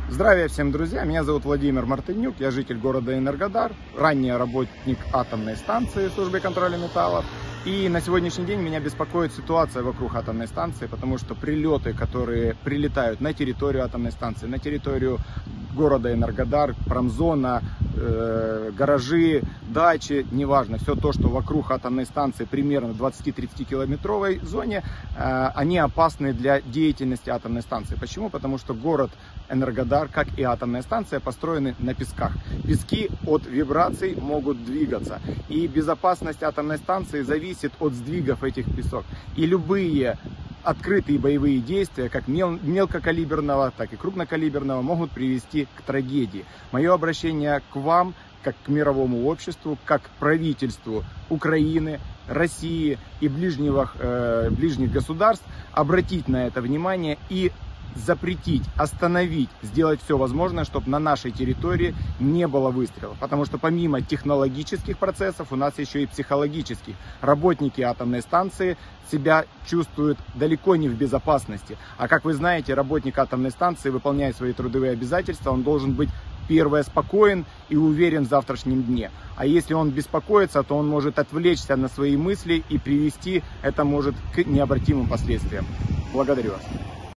Здравия всем, друзья! Меня зовут Владимир Мартынюк, я житель города Энергодар, ранний работник атомной станции службы контроля металлов. И на сегодняшний день меня беспокоит ситуация вокруг атомной станции, потому что прилеты, которые прилетают на территорию атомной станции, на территорию города Энергодар, промзона, гаражи, дачи, неважно, все то, что вокруг атомной станции примерно 20-30 километровой зоне, они опасны для деятельности атомной станции. Почему? Потому что город Энергодар, как и атомная станция, построены на песках. Пески от вибраций могут двигаться, и безопасность атомной станции зависит от сдвигов этих песок. И любые открытые боевые действия, как мелкокалиберного, так и крупнокалиберного, могут привести к трагедии. Мое обращение к вам, как к мировому обществу, как к правительству Украины, России и ближних государств, обратить на это внимание и запретить, остановить, сделать все возможное, чтобы на нашей территории не было выстрелов. Потому что помимо технологических процессов у нас еще и психологических. Работники атомной станции себя чувствуют далеко не в безопасности. А как вы знаете, работник атомной станции, выполняя свои трудовые обязательства, он должен быть, первое, спокоен и уверен в завтрашнем дне. А если он беспокоится, то он может отвлечься на свои мысли и привести это может к необратимым последствиям. Благодарю вас.